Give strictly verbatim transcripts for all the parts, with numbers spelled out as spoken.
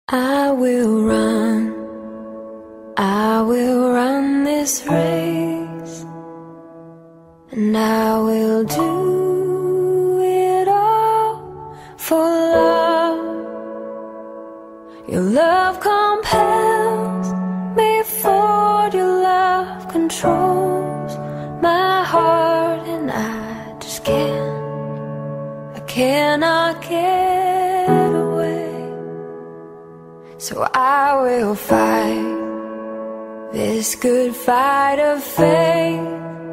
I will run, I will run this race, and I will do it all for love. Your love compels me forward, your love controls my heart, and I just can't, I cannot get away. So I will fight this good fight of faith,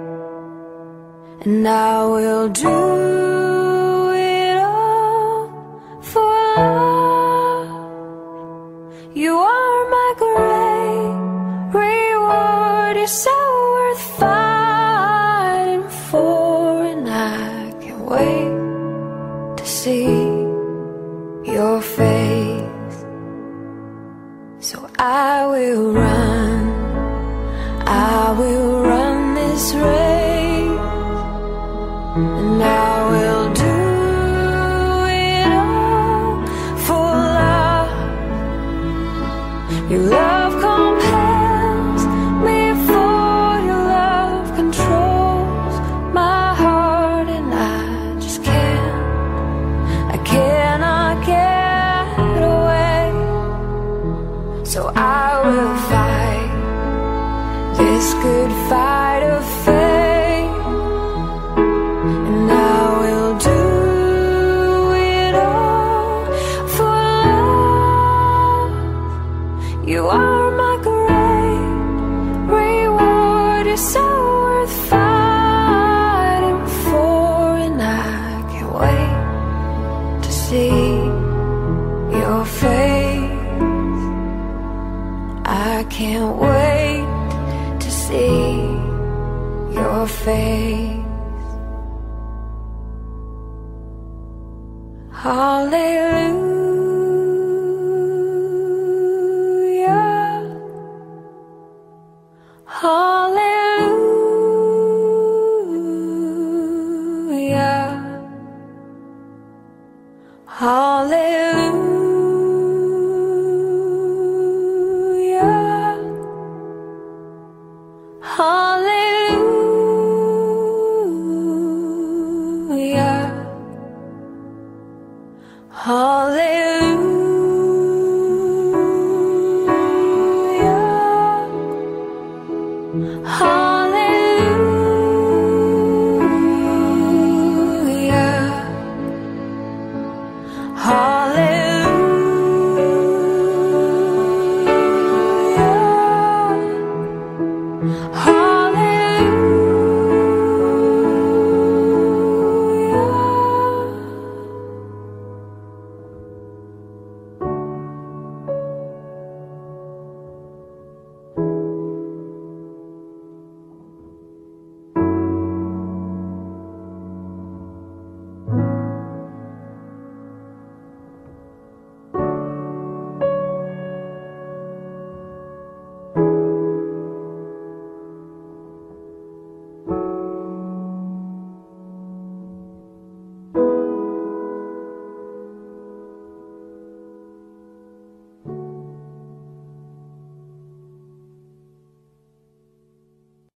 and I will do it all for love. You are my great reward, you're so worth fighting for, and I can't wait to see your face. So I will run, I will run this race, and I will do it all for love. Your love compels me forward, your love controls my heart, and I just can't, I cannot get away. So I will fight this good fight of faith, and I will do it all for love. You are my great reward, you're so worth fighting for, and I can't wait to see your face. I can't wait to see your face. Hallelujah, hallelujah, hallelujah. Hallelujah, hallelujah.